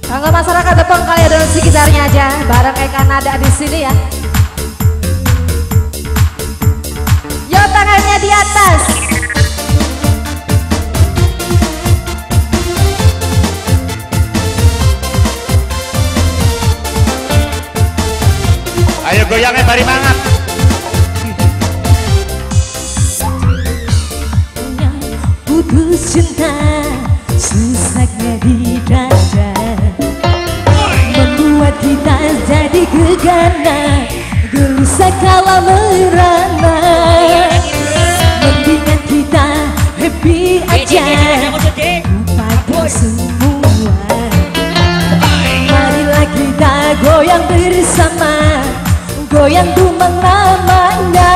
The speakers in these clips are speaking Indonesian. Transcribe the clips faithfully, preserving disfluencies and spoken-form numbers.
Kanggo masyarakat Depok kali ada sekitarnya aja, bareng Eka Nada di sini ya. Yo tangannya di atas. Ayo goyangnya bari mangat. Putus cinta sesaknya di dada, membuat kita jadi gegana, gelisah kala merana. Mendingan kita happy aja, lupakan semua. Marilah kita goyang bersama, goyang tumang namanya.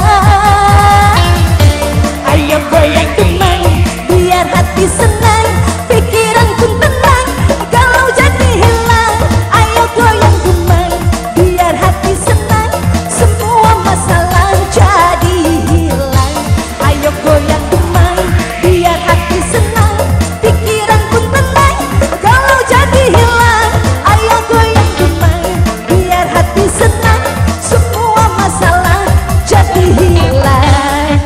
Ayo goyang tumang, biar hati senang, pikiran pun tenang, kalau jadi hilang. Ayo goyang tumang, biar hati senang, semua masalah jadi hilang. Ayo goyang tumang, biar hati senang, pikiran pun tenang, kalau jadi hilang. Ayo goyang tumang, biar hati senang, semua masalah jadi hilang.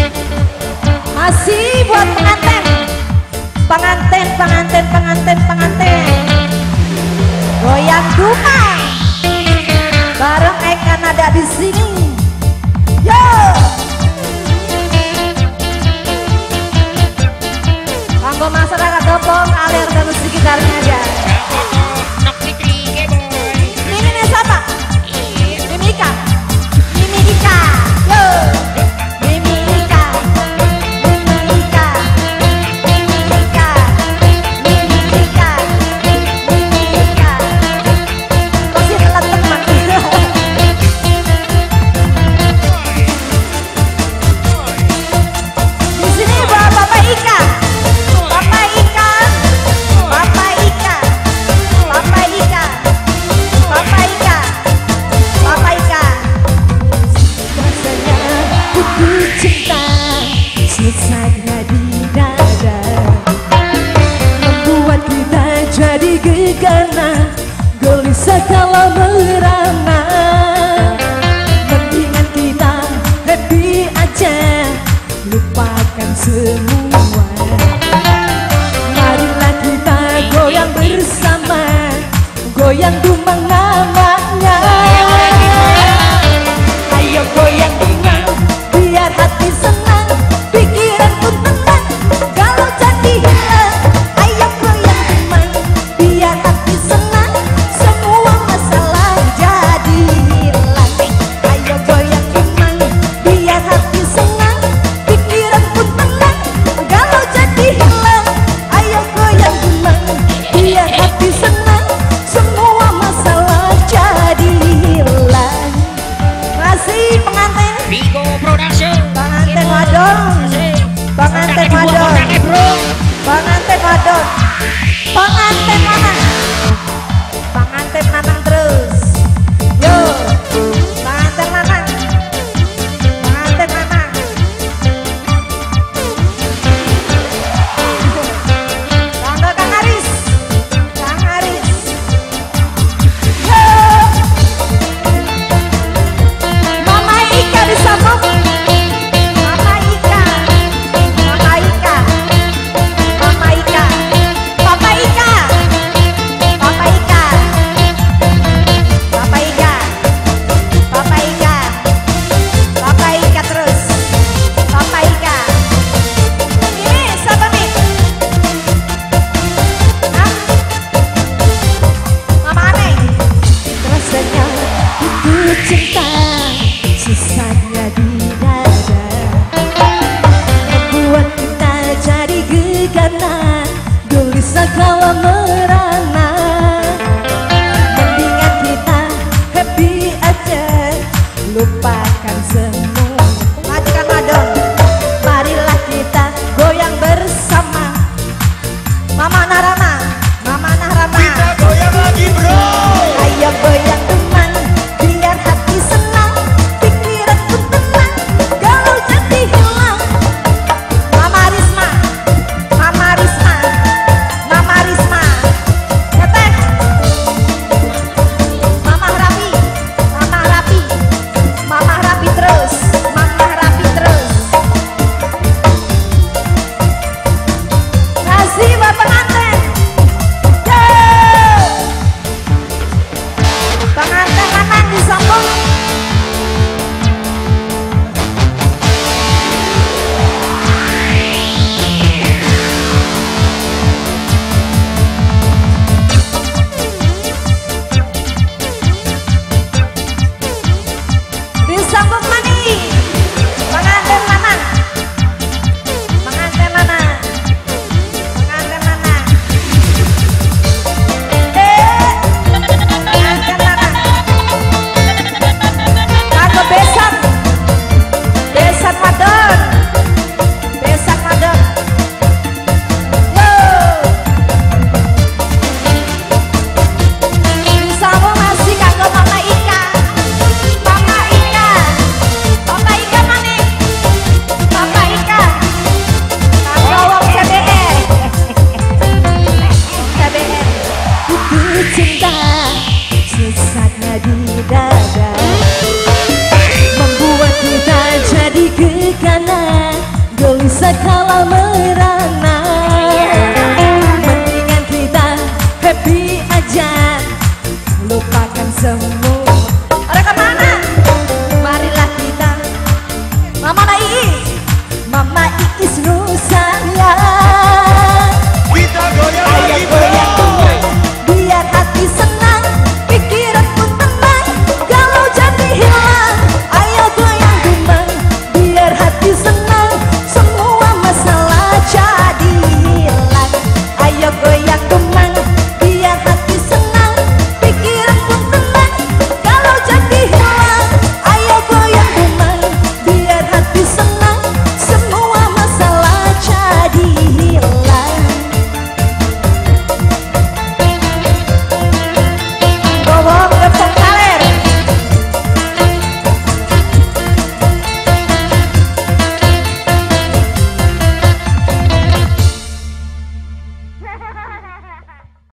Masih buat pengantin, pengantin, pengantin, pengantin, pengantin. Goyang tumang, bareng Eka Nada di sini. Yo, kanggo masyarakat Depok, alir dan sekitarnya aja. Ini nih siapa? Mimika, Mimika, yo. Mimika, Mimika, Mimika, Mimika, Mimika. Masih telat teman. Di sini bawa Bapak Ika, Bapak Ika, Bapak Ika, Bapak Ika, Bapak Ika, Bapak Ika. Rasanya putus cinta sesaknya di dada, membuat kita jadi gegana, gelisah kalau merana. Mendingan kita happy aja, lupakan semua. Marilah kita goyang bersama, goyang tumang namanya. Ayo goyang tumang, biar hati senang, pikiran pun tenang, kalau jadi hilang. Ayo goyang tumang, biar hati senang, semua masalah jadi hilang. Ayo goyang tumang, biar hati senang, pikiran pun tenang, kalau jadi hilang. Ayo goyang tumang, biar hati senang, semua masalah di dada, membuat kita jadi ke kanan, gelisah kala merana. Mendingan kita happy aja, lupakan semua. Orang kemana? Marilah kita Mama Iis, Mama Iis Nusaya. Kita goyang lagi Goyang, biar hati senang.